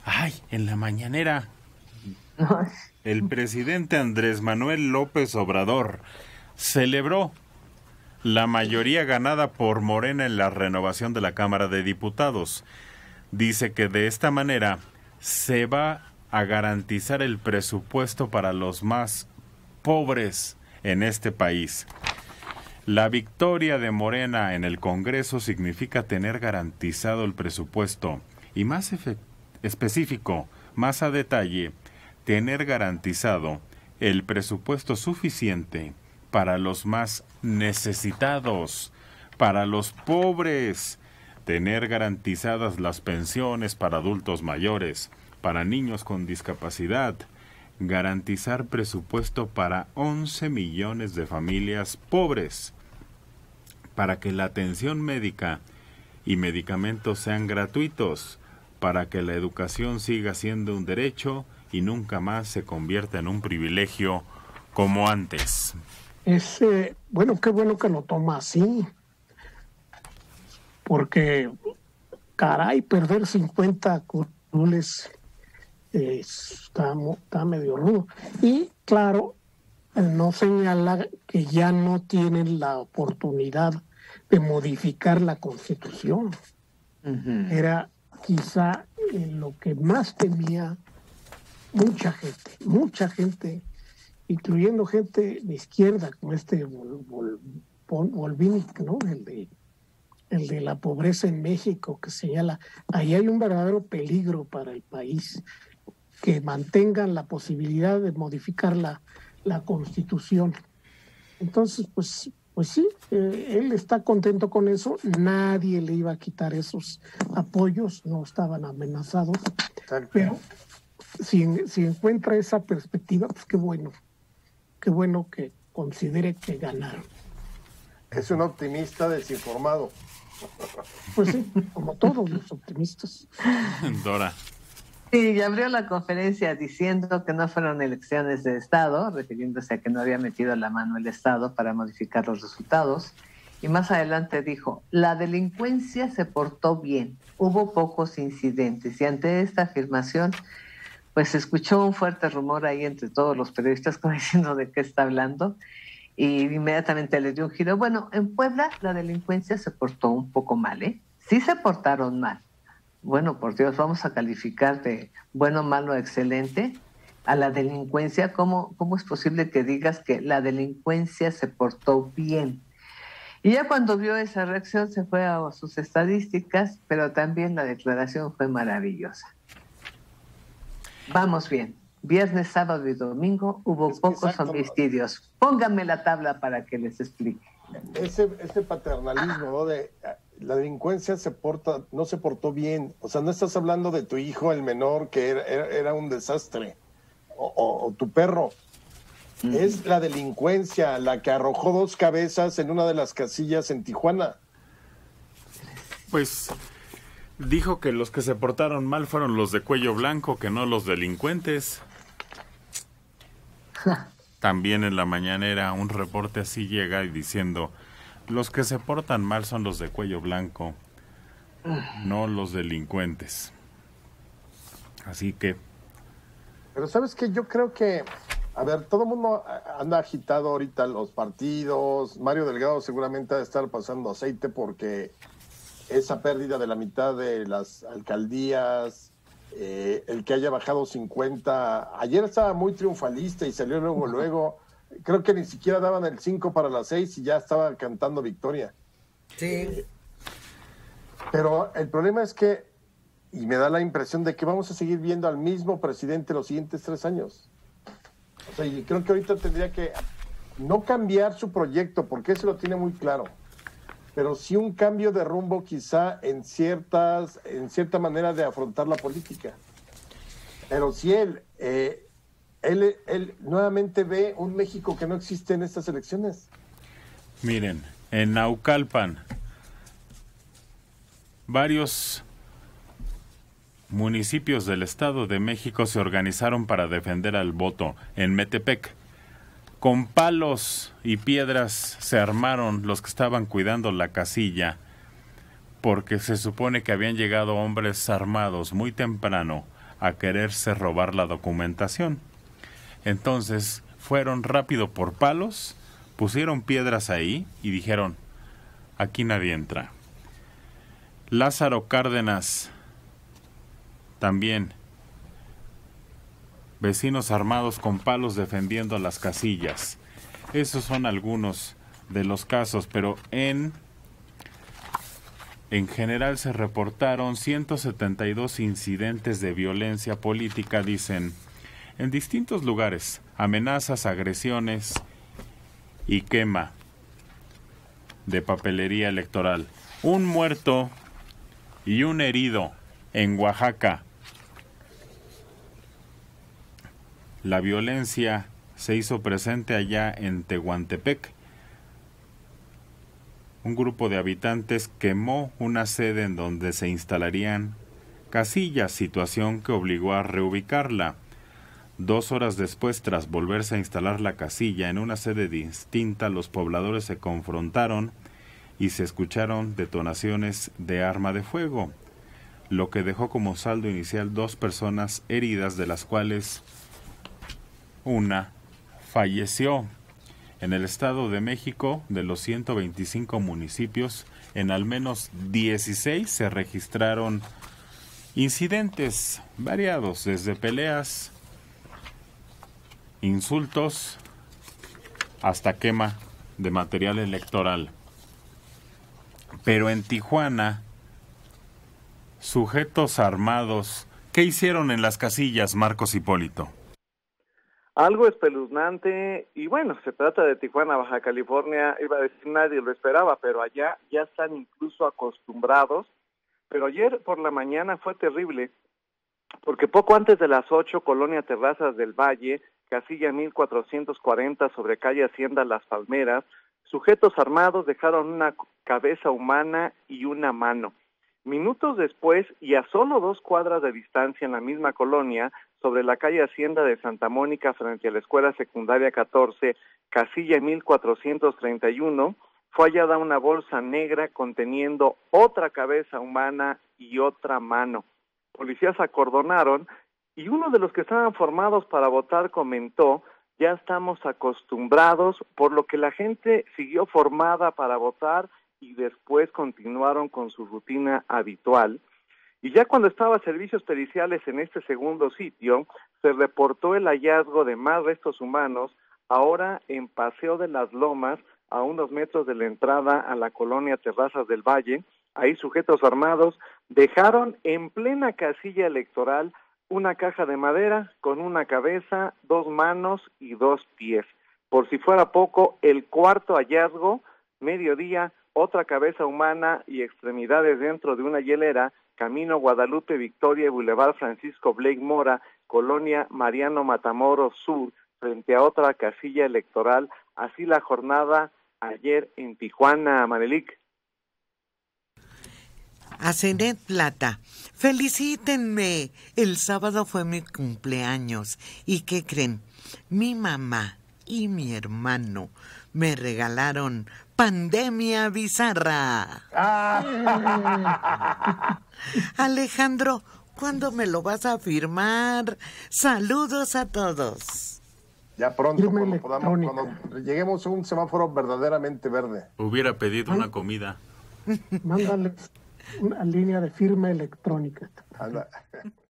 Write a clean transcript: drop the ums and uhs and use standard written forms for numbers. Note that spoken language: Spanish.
Ay, en la mañanera, el presidente Andrés Manuel López Obrador celebró la mayoría ganada por Morena en la renovación de la Cámara de Diputados. Dice que de esta manera se va a garantizar el presupuesto para los más pobres en este país. La victoria de Morena en el Congreso significa tener garantizado el presupuesto y más específico, más a detalle, tener garantizado el presupuesto suficiente para los más necesitados, para los pobres, tener garantizadas las pensiones para adultos mayores, para niños con discapacidad, garantizar presupuesto para 11 millones de familias pobres, para que la atención médica y medicamentos sean gratuitos, para que la educación siga siendo un derecho y nunca más se convierta en un privilegio como antes. Bueno, qué bueno que lo toma así, porque, caray, perder 50 curules está medio rudo. Y, claro, no señala que ya no tienen la oportunidad de modificar la Constitución. Era quizá lo que más temía mucha gente, incluyendo gente de izquierda, como Volvinic, ¿no? El de la pobreza en México, que señala, ahí hay un verdadero peligro para el país, que mantengan la posibilidad de modificar la Constitución. Entonces, pues sí, él está contento con eso, nadie le iba a quitar esos apoyos, no estaban amenazados, pero si encuentra esa perspectiva, pues qué bueno que considere que ganaron. Es un optimista desinformado. Pues sí, como todos los optimistas. Dora. Sí, y abrió la conferencia diciendo que no fueron elecciones de Estado, refiriéndose a que no había metido la mano el Estado para modificar los resultados. Y más adelante dijo, la delincuencia se portó bien, hubo pocos incidentes. Y ante esta afirmación, pues se escuchó un fuerte rumor ahí entre todos los periodistas, como diciendo de qué está hablando. Y inmediatamente le dio un giro. Bueno, en Puebla la delincuencia se portó un poco mal, ¿eh? Sí se portaron mal. Bueno, por Dios, vamos a calificar de bueno, malo, excelente a la delincuencia. ¿Cómo es posible que digas que la delincuencia se portó bien? Y ya cuando vio esa reacción se fue a sus estadísticas, pero también la declaración fue maravillosa. Vamos bien. Viernes, sábado y domingo hubo pocos homicidios. Pónganme la tabla para que les explique. Ese paternalismo, ¿no? De la delincuencia no se portó bien. O sea, no estás hablando de tu hijo, el menor, que era un desastre, o tu perro. Es la delincuencia la que arrojó 2 cabezas en una de las casillas en Tijuana. Pues dijo que los que se portaron mal fueron los de cuello blanco, que no los delincuentes. También en la mañanera un reporte así llega y diciendo, los que se portan mal son los de cuello blanco, no los delincuentes. Así que... Pero ¿sabes qué? Yo creo que, a ver, todo el mundo anda agitado ahorita, los partidos. Mario Delgado seguramente ha de estar pasando aceite porque esa pérdida de la mitad de las alcaldías, el que haya bajado 50, ayer estaba muy triunfalista y salió luego, creo que ni siquiera daban el 5 para las 6 y ya estaba cantando victoria. Sí. Pero el problema es que, y me da la impresión de que vamos a seguir viendo al mismo presidente los siguientes 3 años. O sea, y creo que ahorita tendría que no cambiar su proyecto, porque eso lo tiene muy claro, pero sí un cambio de rumbo quizá en cierta manera de afrontar la política. Pero si él nuevamente ve un México que no existe en estas elecciones. Miren, en Naucalpan, varios municipios del Estado de México se organizaron para defender al voto. En Metepec, con palos y piedras se armaron los que estaban cuidando la casilla, porque se supone que habían llegado hombres armados muy temprano a quererse robar la documentación. Entonces fueron rápido por palos, pusieron piedras ahí y dijeron, aquí nadie entra. Lázaro Cárdenas, también, vecinos armados con palos defendiendo las casillas. Esos son algunos de los casos, pero en general se reportaron 172 incidentes de violencia política, dicen, en distintos lugares, amenazas, agresiones y quema de papelería electoral. Un muerto y un herido en Oaxaca. La violencia se hizo presente allá en Tehuantepec. Un grupo de habitantes quemó una sede en donde se instalarían casillas, situación que obligó a reubicarla. 2 horas después, tras volverse a instalar la casilla en una sede distinta, los pobladores se confrontaron y se escucharon detonaciones de arma de fuego, lo que dejó como saldo inicial 2 personas heridas, de las cuales una falleció. En el Estado de México, de los 125 municipios, en al menos 16 se registraron incidentes variados, desde peleas, insultos, hasta quema de material electoral. Pero en Tijuana, sujetos armados, ¿qué hicieron en las casillas, Marcos Hipólito? Algo espeluznante, y bueno, se trata de Tijuana, Baja California, iba a decir nadie lo esperaba, pero allá ya están incluso acostumbrados. Pero ayer por la mañana fue terrible, porque poco antes de las 8, Colonia Terrazas del Valle, casilla 1440 sobre calle Hacienda Las Palmeras, sujetos armados dejaron una cabeza humana y una mano. Minutos después, y a solo 2 cuadras de distancia en la misma colonia, sobre la calle Hacienda de Santa Mónica, frente a la Escuela Secundaria 14, casilla 1431, fue hallada una bolsa negra conteniendo otra cabeza humana y otra mano. Policías acordonaron y uno de los que estaban formados para votar comentó: ya estamos acostumbrados, por lo que la gente siguió formada para votar y después continuaron con su rutina habitual. Y ya cuando estaba servicios periciales en este segundo sitio, se reportó el hallazgo de más restos humanos, ahora en Paseo de las Lomas, a unos metros de la entrada a la colonia Terrazas del Valle. Ahí sujetos armados dejaron en plena casilla electoral una caja de madera con una cabeza, 2 manos y 2 pies. Por si fuera poco, el cuarto hallazgo, mediodía, otra cabeza humana y extremidades dentro de una hielera, camino Guadalupe Victoria y Boulevard Francisco Blake Mora, colonia Mariano Matamoros Sur, frente a otra casilla electoral. Así la jornada ayer en Tijuana, Manelik. A Zenet Plata, felicítenme, el sábado fue mi cumpleaños. ¿Y qué creen? Mi mamá y mi hermano me regalaron Pandemia Bizarra. Alejandro, ¿cuándo me lo vas a firmar? Saludos a todos. Ya pronto, cuando lleguemos a un semáforo verdaderamente verde. Hubiera pedido una comida. Mándale una línea de firma electrónica.